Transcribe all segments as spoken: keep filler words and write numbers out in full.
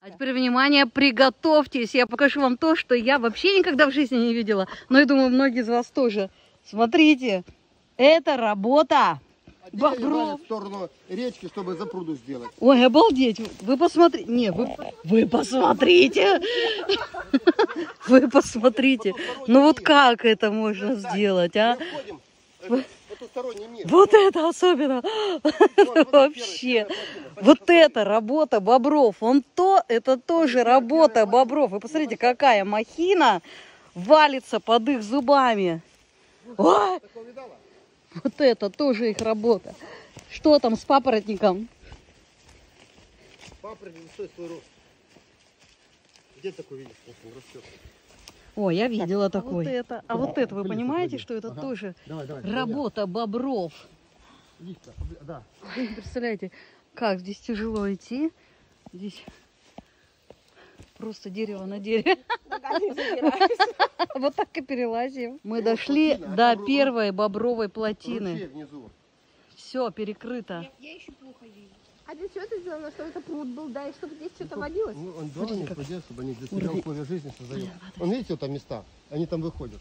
А теперь, внимание, приготовьтесь. Я покажу вам то, что я вообще никогда в жизни не видела. Но я думаю, многие из вас тоже. Смотрите, это работа. Бобров. В сторону речки, чтобы запруду сделать. Ой, обалдеть. Вы посмотрите. Не, вы, вы посмотрите. Вы посмотрите. Ну вот как это можно сделать, а? Вот это особенно. Вообще. Вот это работа бобров. Вон то, это тоже работа бобров. Вы посмотрите, какая махина валится под их зубами. Ой! Вот это тоже их работа. Что там с папоротником? Папоротник стоит свой рост. Где такой видишь? Он растет. О, я видела так, такой. А вот это, а вот это вы понимаете, что это ага. тоже давай, давай, работа давай. бобров? Лифта, да. Вы представляете, как здесь тяжело идти. Здесь просто дерево на дереве. Вот так и перелазим. Мы дошли до первой бобровой плотины. Все перекрыто. Я еще плохо вижу. А для чего это сделано? Чтобы это пруд был, да, и чтобы здесь что-то водилось? Ну, он дома не ходит, чтобы они для себя условия жизни создают. Он, видите, вот там места, они там выходят.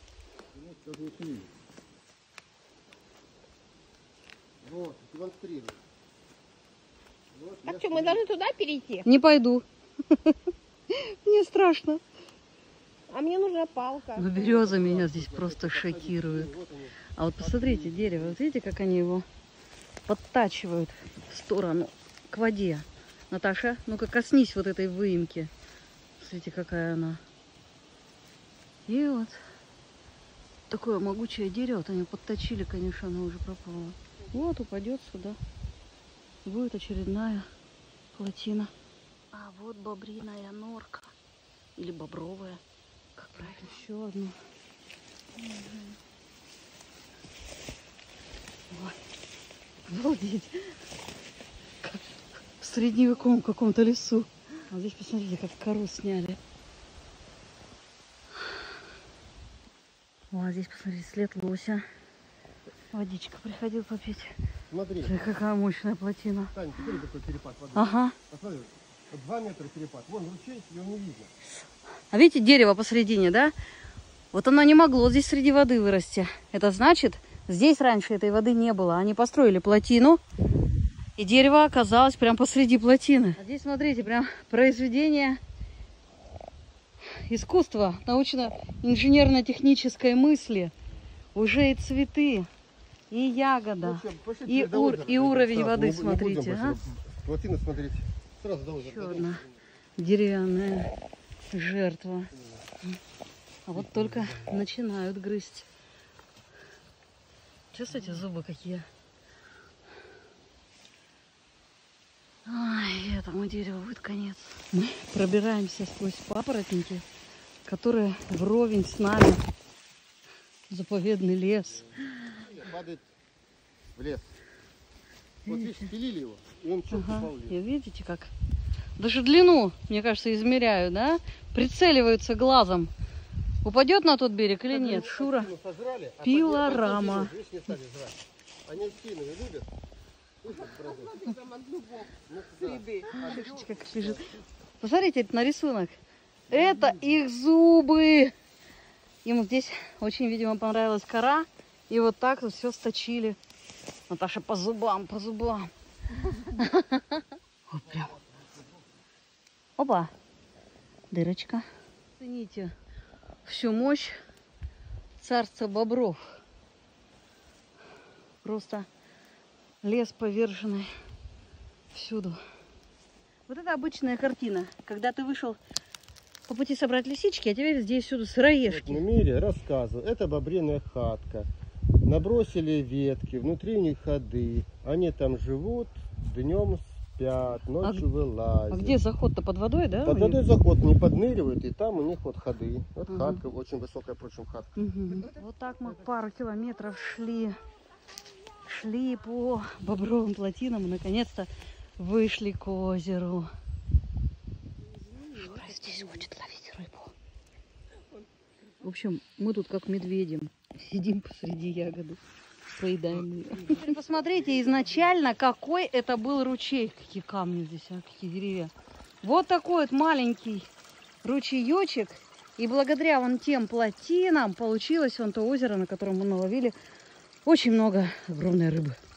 Вот, демонстрируют. Вот, так что, мы должны туда перейти? Не пойду. Мне страшно. А мне нужна палка. Но береза меня здесь просто шокирует. А вот посмотрите, дерево, вот видите, как они его подтачивают в сторону, к воде. Наташа, ну-ка коснись вот этой выемки. Смотрите, какая она. И вот такое могучее дерево. Вот они подточили, конечно, оно уже пропало. Вот упадет сюда. Будет очередная плотина. А вот бобриная норка. Или бобровая. Как правильно? Еще одну. Ой. Обалдеть. Как в средневековом каком-то лесу. А здесь посмотрите, как кору сняли. О, а здесь посмотрите, след лося. Водичка приходил попить. Смотри. Смотри, какая мощная плотина. Тань, теперь какой перепад воды. Ага. Посмотри, вот два метра перепад. Вон ручей, его не видно. А видите, дерево посередине, да? Вот оно не могло здесь среди воды вырасти. Это значит, здесь раньше этой воды не было. Они построили плотину, и дерево оказалось прям посреди плотины. А здесь, смотрите, прям произведение искусства, научно-инженерно-технической мысли. Уже и цветы, и ягода, ну, что, и, ур, и уровень сразу, воды, не, смотрите. Не а? Плотину смотрите. Сразу до озера. Еще одна деревянная жертва. А вот только начинают грызть. Чувствуете, зубы какие? Ай, этому дереву будет конец. Мы пробираемся сквозь папоротники, которые вровень с нами. Заповедный лес. Падает в лес. Вот видишь, спилили его, и он четко ага. упал в лес. И видите, как? Даже длину, мне кажется, измеряют, да? Прицеливаются глазом. Упадет на тот берег или нет? Шура. Сожрали, а пилорама. Они спины любят. Как бежит. Посмотрите на рисунок. Это их зубы. Им здесь очень, видимо, понравилась кора. И вот так вот все сточили. Наташа, по зубам, по зубам. Вот прям. Опа. Дырочка. Цените всю мощь царства бобров. Просто лес поверженный всюду. Вот это обычная картина. Когда ты вышел по пути собрать лисички, а теперь здесь всюду сыроежки. В мире рассказываю. Это бобриная хатка. Набросили ветки, внутри у них ходы. Они там живут, днем спят, ночью а, вылазят. А где заход-то под водой, да? Под водой заход не подныривают, и там у них вот ходы. Вот ага. Хатка, очень высокая, впрочем, хатка. Угу. Вот так мы пару километров шли, шли по бобровым плотинам и наконец-то вышли к озеру. Шура здесь хочет ловить рыбу. В общем, мы тут как медведем сидим посреди ягоды, поедаем ее. Посмотрите изначально, какой это был ручей. Какие камни здесь, а какие деревья. Вот такой вот маленький ручеечек. И благодаря вон тем плотинам получилось вон то озеро, на котором мы наловили очень много огромной рыбы.